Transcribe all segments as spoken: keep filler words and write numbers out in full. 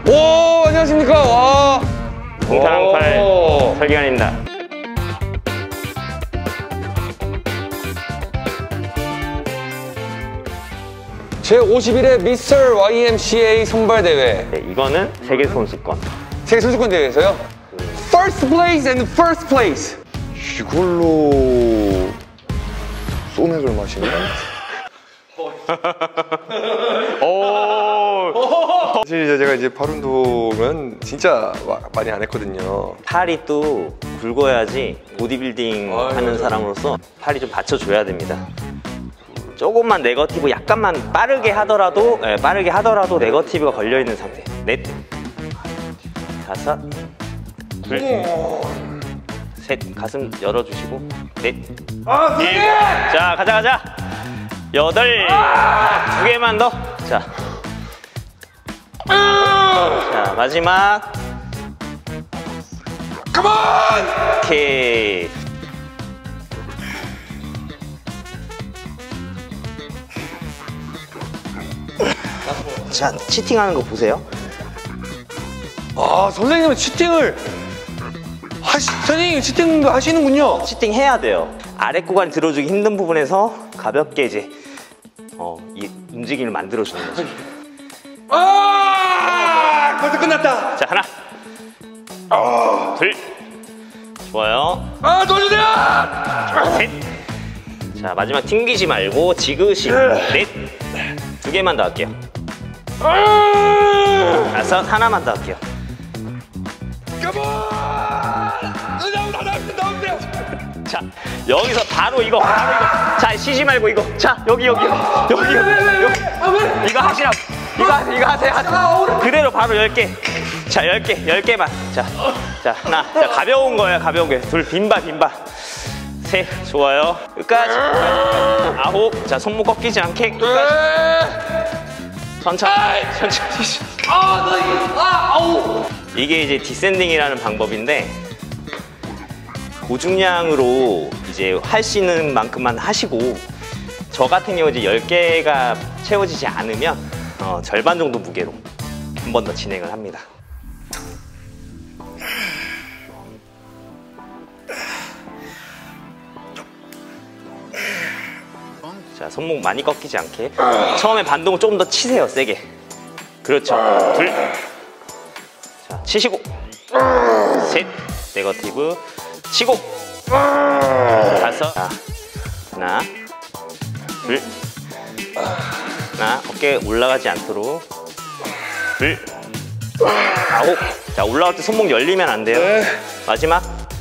오, 안녕하십니까. 와. 동사랑팔 설기현입니다. 제오십일 회 미스터 와이엠씨에이 선발대회. 네, 이거는 세계선수권. 세계선수권 대회에서요? First place and first place. 이걸로 소맥을 마시네? 오. 사실 이제 제가 이제 팔 운동은 진짜 많이 안 했거든요. 팔이 또 굵어야지 보디빌딩 아유, 하는 아유. 사람으로서 팔이 좀 받쳐줘야 됩니다. 조금만 네거티브 약간만 빠르게 하더라도 네, 빠르게 하더라도 네거티브가 걸려있는 상태. 넷, 다섯, 둘, 셋, 가슴 열어주시고 넷, 아, 일. 자, 가자 가자. 여덟, 두 개만 더. 자, 자 마지막. Come on! 오케이. 자, 치팅하는 거 보세요. 아, 선생님은 치팅을 하시, 선생님 치팅도 하시는군요. 치팅 해야 돼요. 아래 구간 들어주기 힘든 부분에서 가볍게 이제 어, 이 움직임을 만들어주는 거죠. 아, 벌써 끝났다. 자, 하나, 둘, 좋아요. 아, 도와주세요. 셋. 자, 마지막 튕기지 말고 지그시. 넷, 두 개만 더 할게요. 다섯, 하나만 더 할게요. Come on! 나오세요, 나오세요, 나오세요. 자, 여기서 바로 이거, 바로 이거. 자, 쉬지 말고 이거. 자, 여기, 여기, 여기, 여기, 여기. 이거 하시라고. 이거 하세요, 이거 하세요. 하세요. 그대로 바로 열 개. 자, 열 개, 열 개만. 자, 자, 하나. 자, 가벼운 거예요, 가벼운 게. 둘, 빈바, 빈바. 셋, 좋아요. 끝까지. 끝까지. 아홉. 자, 손목 꺾이지 않게. 끝까지. 천천히, 천천히. 아, 나 이게, 아, 아우. 이게 이제 디센딩이라는 방법인데 고중량으로 이제 할 수 있는 만큼만 하시고 저 같은 경우 이제 열 개가 채워지지 않으면 어, 절반 정도 무게로 한 번 더 진행을 합니다. 자, 손목 많이 꺾이지 않게 처음에 반동을 조금 더 치세요, 세게. 그렇죠. 둘. 자, 치시고 셋, 네거티브 치고 다섯. 자, 하나, 둘, 하나, 어깨 올라가지 않도록 둘, 아홉. 자, 올라갈 때 손목 열리면 안 돼요. 네. 마지막.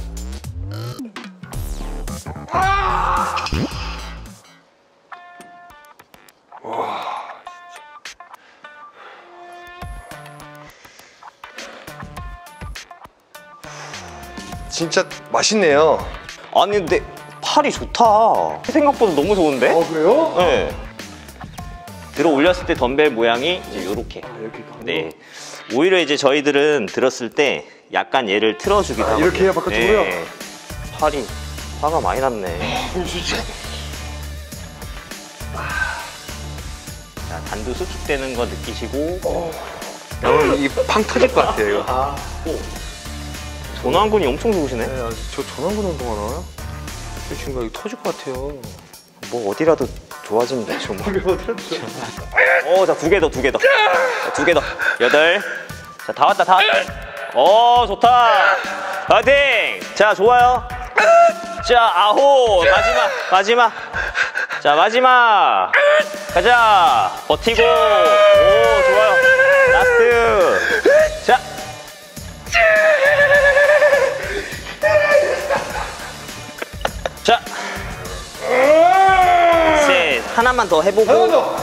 진짜 맛있네요. 아니 근데 팔이 좋다. 생각보다 너무 좋은데? 어, 그래요? 네. 들어 올렸을 때 덤벨 모양이 이제 요렇게. 이렇게 가고. 네. 오히려 이제 저희들은 들었을 때 약간 얘를 틀어주기도 하고. 이렇게 해야 바깥쪽으로요? 네. 팔이 화가 많이 났네. 자, 단두 수축되는 거 느끼시고. 오늘 이팡 터질 것 같아요, 이거. 전완근이 엄청 좋으시네. 네, 저 전완근 운동하나? 저 친구가 이거 터질 것 같아요. 뭐 어디라도 좋아지면 되죠 뭐. 어, 자, 두 개 더, 두 개 더. 자, 두 개 더. 여덟. 자, 다 왔다, 다 왔다. 어, 좋다. 파이팅! 자, 좋아요. 자, 아홉. 마지막, 마지막. 자, 마지막. 가자. 버티고. 오, 좋아요. 라스트. 자. 자. 셋. 하나만 더 해보고. 하나 더.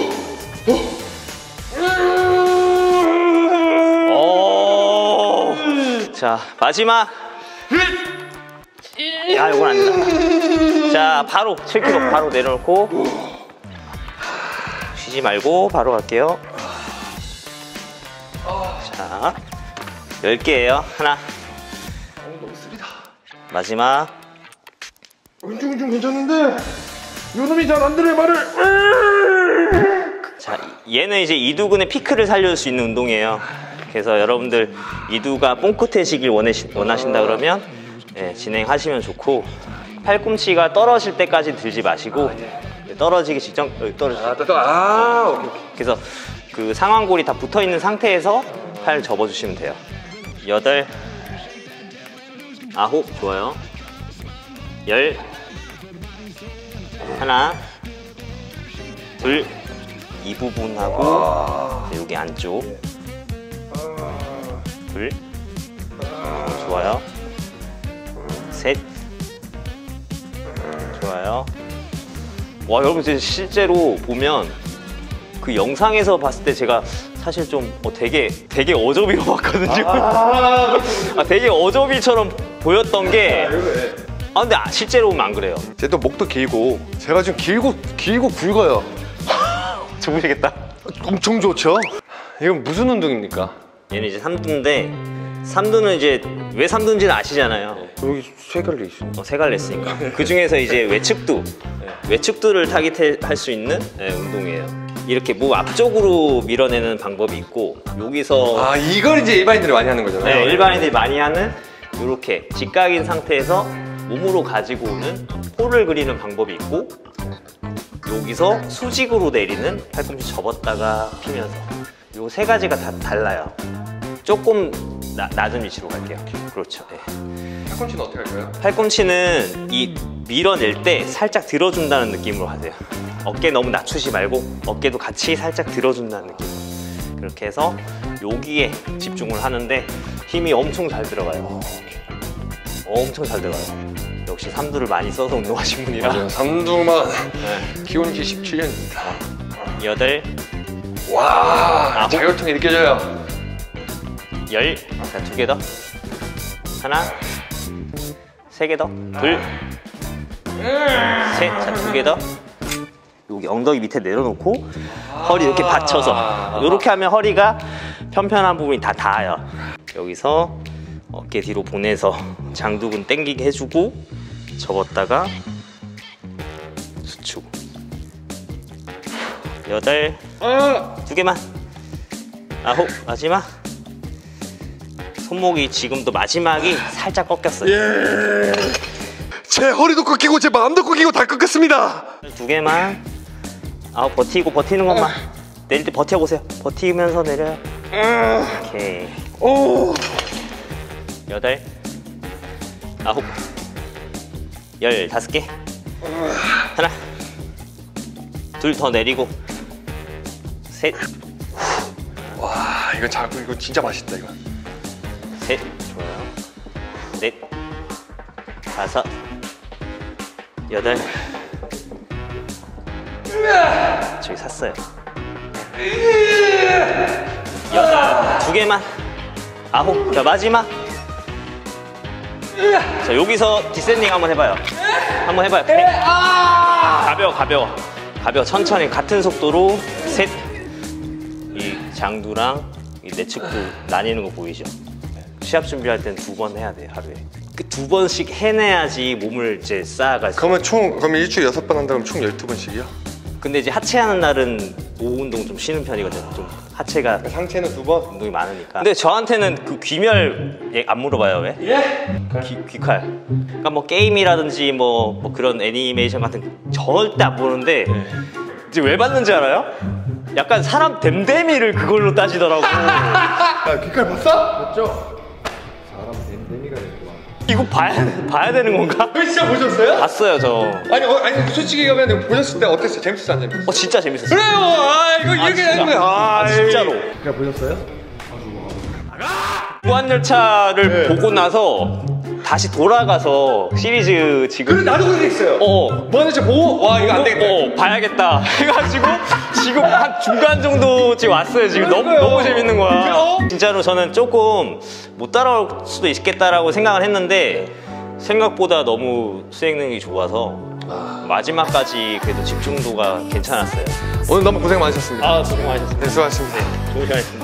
오. 자, 마지막. 야, 이건 아니다. 자, 바로 칠 킬로그램 바로 내려놓고 쉬지 말고 바로 갈게요. 자, 열 개예요. 하나. 너무 쓰리다. 마지막. 은중 은중 괜찮은데 요놈이 잘 안 들어요 말을. 자, 얘는 이제 이두근의 피크를 살려줄 수 있는 운동이에요. 그래서 여러분들 이두가 뽕끝해지길 원하시, 원하신다 그러면 예, 진행하시면 좋고 팔꿈치가 떨어질 때까지 들지 마시고 떨어지기 직전 어, 떨어지. 아, 또, 또, 아, 오케이, 오케이. 그래서 그 상완골이 다 붙어 있는 상태에서 팔 접어주시면 돼요. 여덟, 아홉, 좋아요. 열, 하나, 둘, 이 부분하고 네, 여기 안쪽, 둘, 좋아요. 셋, 좋아요. 와, 여러분 진짜 실제로 보면 그 영상에서 봤을 때 제가 사실 좀 어, 되게 되게 어저비로 봤거든요. 아, 아, 되게 어저비처럼 보였던 게. 아 근데 실제로 보면 안 그래요. 쟤도 목도 길고 제가 지금 길고 길고 굵어요. 좋으시겠다. 엄청 좋죠. 이건 무슨 운동입니까? 얘는 이제 삼두인데 삼두는 이제 왜 삼두인지는 아시잖아요. 여기 세 갈래 있어. 어, 세 갈래 했으니까. 그 중에서 이제 외측두, 외측두를 타깃할 수 있는 네, 운동이에요. 이렇게 목 앞쪽으로 밀어내는 방법이 있고 여기서 아, 이걸 이제 일반인들이 많이 하는 거잖아요. 네, 일반인들이 많이 하는 이렇게 직각인 상태에서 몸으로 가지고 오는 폴을 그리는 방법이 있고 여기서 수직으로 내리는 팔꿈치 접었다가 피면서 요 세 가지가 다 달라요. 조금 나, 낮은 위치로 갈게요. 그렇죠. 네. 팔꿈치는 어떻게 할까요? 팔꿈치는 이 밀어낼 때 살짝 들어준다는 느낌으로 하세요. 어깨 너무 낮추지 말고 어깨도 같이 살짝 들어준다는 느낌으로. 그렇게 해서 여기에 집중을 하는데 힘이 엄청 잘 들어가요. 엄청 잘 들어가요. 역시 삼두를 많이 써서 운동하신 분이라. 맞아요. 삼두만 네. 키운 지 십칠 년입니다. 여덟, 와, 아홉. 자율통이 느껴져요. 열, 자, 두 개 더. 하나, 세 개 더. 둘, 셋, 자, 두 개 더. 여기 엉덩이 밑에 내려놓고 허리 이렇게 받쳐서 이렇게 하면 허리가 편편한 부분이 다 닿아요. 여기서 어깨 뒤로 보내서 장두근 당기게 해주고 접었다가 수축. 여덟, 두 개만. 아홉, 마지막. 손목이 지금도 마지막이 살짝 꺾였어요. 예. 제 허리도 꺾이고 제 마음도 꺾이고 다 꺾였습니다. 두 개만. 아홉, 버티고 버티는 것만. 내릴 때 버텨보세요. 버티면서 내려요. 오케이. 오. 여덟, 아홉, 열, 다섯 개. 하나, 둘 더 내리고. 셋, 와, 이거 잘, 이거 진짜 맛있다 이거. 셋, 좋아요. 넷, 다섯, 여덟. 저기 샀어요. 여덟, 두 개만. 아홉, 자 마지막. 자 여기서 디센딩 한번 해봐요. 한번 해봐요. 가벼워, 가벼워, 가벼워. 천천히 같은 속도로 셋. 이 장두랑 이 내측도 나뉘는 거 보이죠? 시합 준비할 땐 두 번 해야 돼요, 하루에. 그 두 번씩 해내야지 몸을 이제 쌓아가지고. 그러면 총, 그러면 일주일에 여섯 번 한다면 총 열두 번씩이요? 근데 이제 하체 하는 날은 오후 운동 좀 쉬는 편이거든요. 좀 하체가 상체는 두 번? 운동이 많으니까. 근데 저한테는 그 귀멸 얘 안 물어봐요, 왜? 예? 귀, 귀칼. 그러니까 뭐 게임이라든지 뭐, 뭐 그런 애니메이션 같은 거 절대 안 보는데 이제 왜 봤는지 알아요? 약간 사람 댐댐이를 그걸로 따지더라고. 야, 귀칼 봤어? 맞죠? 사람 댐댐이가 됐구만. 이거 봐야, 봐야 되는 건가? 진짜 보셨어요? 봤어요, 저. 아니, 어, 아니 솔직히 가면 보셨을 때 어땠어요? 재밌었어요? 안 재밌었어요? 어, 진짜 재밌었어요. 그래요! 아, 이거 이렇게 진짜. 하는 거야. 아, 아, 진짜로. 그냥 보셨어요? 무한열차를 네. 보고 나서 다시 돌아가서 시리즈 지금. 그래, 나도 그렇게 했어요. 어. 뭐 진짜 보고, 와, 이거 안 되겠다. 어, 봐야겠다 해가지고 지금 한 중간 정도 지금 왔어요. 지금 너무 그러니까요. 너무 재밌는 거야. 그래요? 진짜로 저는 조금 못 따라올 수도 있겠다라고 생각을 했는데 생각보다 너무 수행 능력이 좋아서 마지막까지 그래도 집중도가 괜찮았어요. 오늘 너무 고생 많으셨습니다. 아, 수고 많으셨습니다. 네, 수고하셨습니다. 좋은 시간이었습니다.